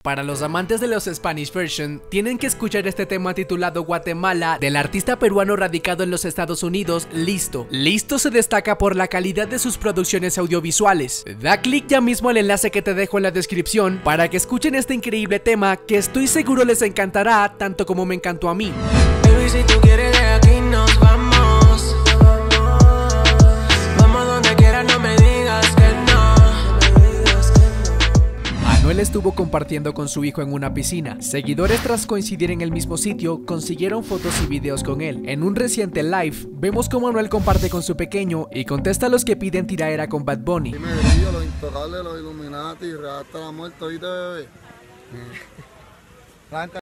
Para los amantes de los Spanish version, tienen que escuchar este tema titulado Guatemala del artista peruano radicado en los Estados Unidos, Listo. Listo se destaca por la calidad de sus producciones audiovisuales. Da clic ya mismo al enlace que te dejo en la descripción para que escuchen este increíble tema que estoy seguro les encantará tanto como me encantó a mí. Baby, si tú quieres de aquí nos vamos. Vamos donde quieras, no me digas que no. Anuel estuvo compartiendo con su hijo en una piscina. Seguidores, tras coincidir en el mismo sitio, consiguieron fotos y videos con él. En un reciente live, vemos cómo Anuel comparte con su pequeño y contesta a los que piden tiraera con Bad Bunny. Dime brillo, los intocables, los Illuminati, hasta la muerte, ¿oíste, bebé? Blanca.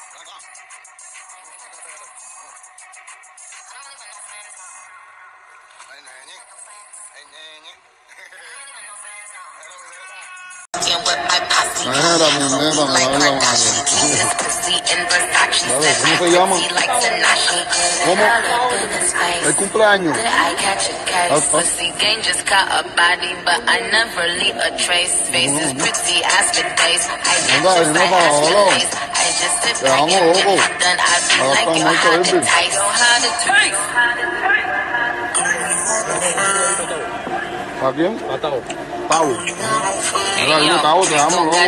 Mira, mi nena, me va a la mano. ¿Cómo se llama? ¿Cómo? El cumpleaños. Te vamos loco. ¿A quién? A Tao. Tao. Mira, dime Tao, te vamos loco.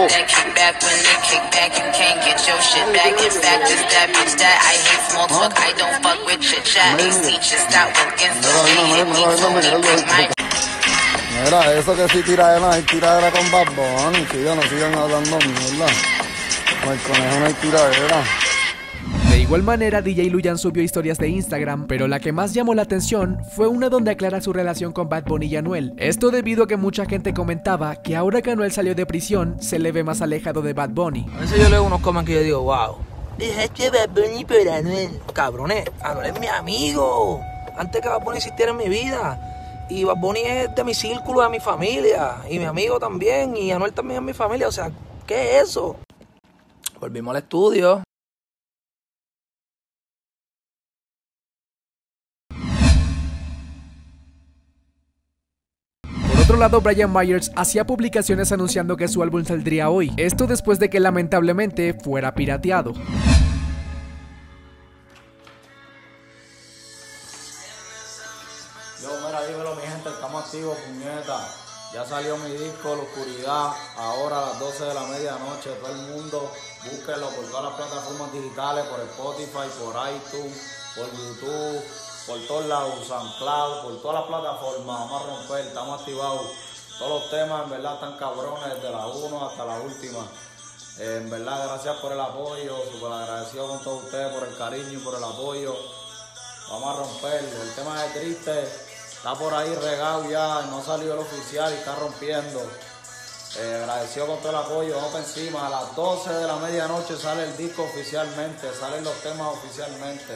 Mira, eso que sí tiradera con Bad Bunny, que ya no sigan hablando mierda. Con el conejo no hay tiradera. De igual manera, DJ Luyan subió historias de Instagram, pero la que más llamó la atención fue una donde aclara su relación con Bad Bunny y Anuel. Esto debido a que mucha gente comentaba que ahora que Anuel salió de prisión, se le ve más alejado de Bad Bunny. A veces yo leo unos comments que yo digo, wow, dejaste Bad Bunny por Anuel. Cabrones, Anuel es mi amigo. Antes que Bad Bunny existiera en mi vida. Y Bad Bunny es de mi círculo, de mi familia. Y mi amigo también. Y Anuel también es mi familia. O sea, ¿qué es eso? Volvimos al estudio. Por otro lado, Brian Myers hacía publicaciones anunciando que su álbum saldría hoy. Esto después de que lamentablemente fuera pirateado. Mira, dímelo mi gente, estamos activos, puñeta. Ya salió mi disco, La Oscuridad, ahora a las 12 de la medianoche. Todo el mundo, búsquenlo por todas las plataformas digitales, por Spotify, por iTunes, por YouTube, por todos lados, SoundCloud, por todas las plataformas. Vamos a romper, estamos activados. Todos los temas, en verdad, están cabrones, desde la 1 hasta la última. En verdad, gracias por el apoyo, súper agradecido con todos ustedes por el cariño y por el apoyo. Vamos a romper, el tema de Triste está por ahí regado ya, no salió el oficial y está rompiendo. Agradecido con todo el apoyo, vamos para encima. A las 12 de la medianoche sale el disco oficialmente, salen los temas oficialmente.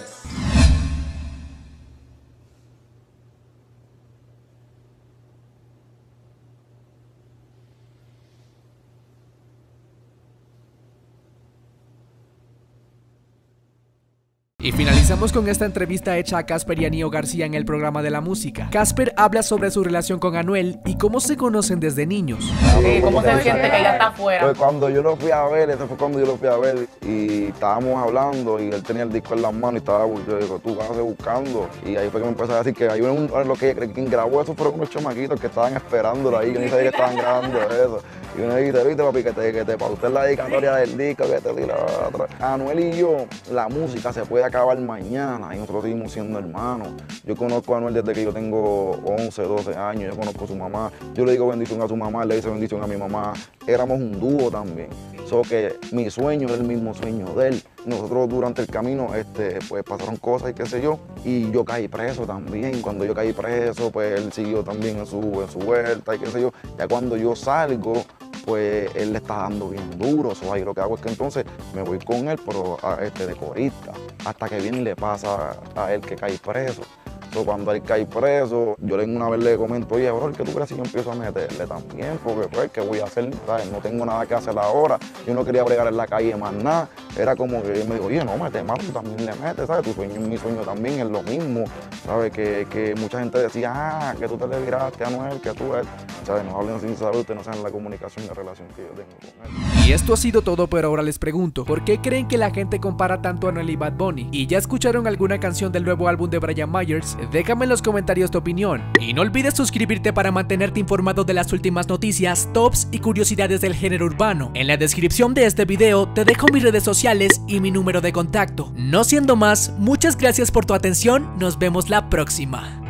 Y finalizamos con esta entrevista hecha a Casper y a Nio García en el programa de la música. Casper habla sobre su relación con Anuel y cómo se conocen desde niños. Sí, ¿cómo se siente que ella está afuera? Pues cuando yo lo fui a ver, ese fue cuando yo lo fui a ver y estábamos hablando y él tenía el disco en las manos y estaba, yo digo, tú vas a buscando. Y ahí fue que me empezó a decir que hay lo que quien grabó eso fueron unos chamaquitos que estaban esperándolo ahí, yo ni sabía que estaban grabando eso. Y uno dice, viste papi, que para usted la dedicatoria del disco, que te tira otra. Anuel y yo, la música se puede acabar mañana y nosotros seguimos siendo hermanos. Yo conozco a Anuel desde que yo tengo 11, 12 años, yo conozco a su mamá, yo le digo bendición a su mamá, le dice bendición a mi mamá. Éramos un dúo también. So que mi sueño es el mismo sueño de él. Nosotros durante el camino pues pasaron cosas y qué sé yo, y yo caí preso también. Cuando yo caí preso, pues él siguió también en su vuelta y qué sé yo. Ya cuando yo salgo, pues él le está dando bien duro. So, ahí lo que hago es que entonces me voy con él, pero de corista, hasta que viene y le pasa a él que cae preso. So, cuando él cae preso, yo una vez le comento, oye, bro, ¿qué tú crees si yo empiezo a meterle también? Porque, pues, ¿qué voy a hacer? ¿Sabes? No tengo nada que hacer ahora. Yo no quería bregar en la calle más nada. Era como que él me dijo, oye, no, mete más, tú también le metes, ¿sabes? Tu sueño y mi sueño también es lo mismo, ¿sabes? Que mucha gente decía, que tú te le viraste a Anuel, que tú, ¿sabes? No hablen sin saber, ustedes no saben la comunicación y la relación que yo tengo con él. Y esto ha sido todo, pero ahora les pregunto, ¿por qué creen que la gente compara tanto a Anuel y Bad Bunny? ¿Y ya escucharon alguna canción del nuevo álbum de Brian Myers? Déjame en los comentarios tu opinión. Y no olvides suscribirte para mantenerte informado de las últimas noticias, tops y curiosidades del género urbano. En la descripción de este video te dejo mis redes sociales y mi número de contacto. No siendo más, muchas gracias por tu atención, nos vemos la próxima.